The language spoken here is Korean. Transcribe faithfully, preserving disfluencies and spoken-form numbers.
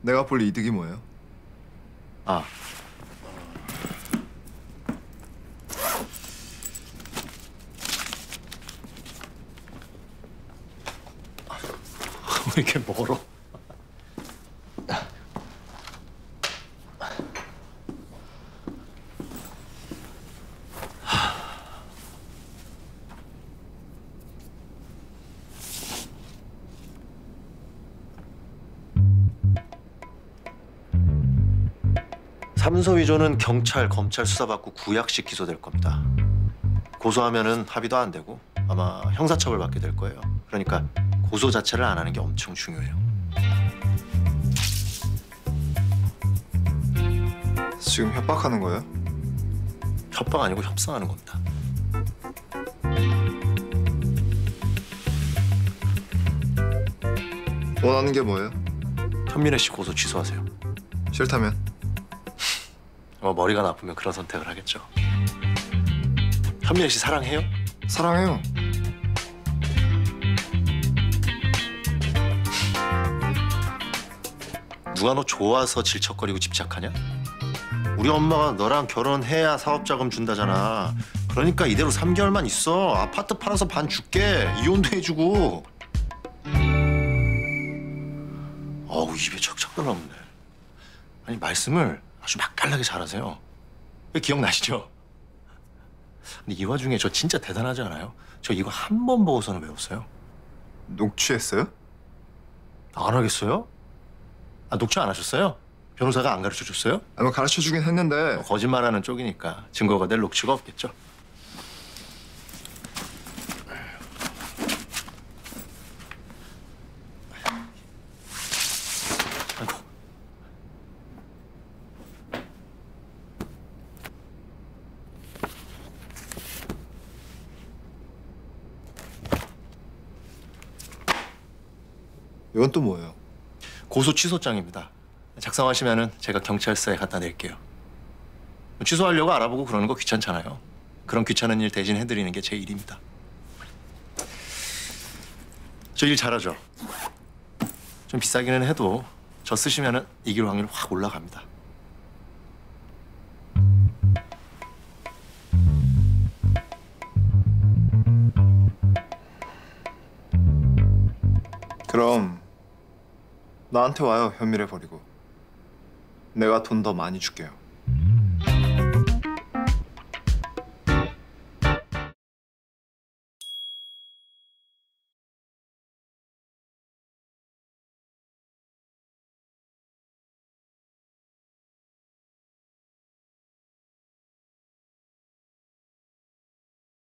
내가 볼 이득이 뭐예요? 아. 왜 이렇게 멀어? 삼서 위조는 경찰, 검찰 수사받고 구약식 기소될 겁니다. 고소하면은 합의도 안 되고 아마 형사처벌 받게 될 거예요. 그러니까 고소 자체를 안 하는 게 엄청 중요해요. 지금 협박하는 거예요? 협박 아니고 협상하는 겁니다. 원하는 게 뭐예요? 현민혜 씨 고소 취소하세요. 싫다면? 어, 머리가 나쁘면 그런 선택을 하겠죠. 현민혜 씨 사랑해요? 사랑해요. 누가 너 좋아서 질척거리고 집착하냐? 우리 엄마가 너랑 결혼해야 사업자금 준다잖아. 그러니까 이대로 삼 개월만 있어. 아파트 팔아서 반 줄게. 이혼도 해주고. 어우, 입에 척척 들어오네. 아니, 말씀을 아주 맛깔나게 잘하세요. 왜 기억나시죠? 근데 이 와중에 저 진짜 대단하지 않아요? 저 이거 한 번 보고서는 외웠어요. 녹취했어요? 안 하겠어요? 아, 녹취 안 하셨어요? 변호사가 안 가르쳐줬어요? 아마 가르쳐주긴 했는데 거짓말하는 쪽이니까 증거가 될 녹취가 없겠죠. 아이고. 이건 또 뭐예요? 고소 취소장입니다. 작성하시면은 제가 경찰서에 갖다 낼게요. 취소하려고 알아보고 그러는 거 귀찮잖아요. 그런 귀찮은 일 대신 해드리는 게 제 일입니다. 저 일 잘하죠? 좀 비싸기는 해도 저 쓰시면은 이길 확률 확 올라갑니다. 그럼 나한테 와요. 현미를 버리고. 내가 돈 더 많이 줄게요.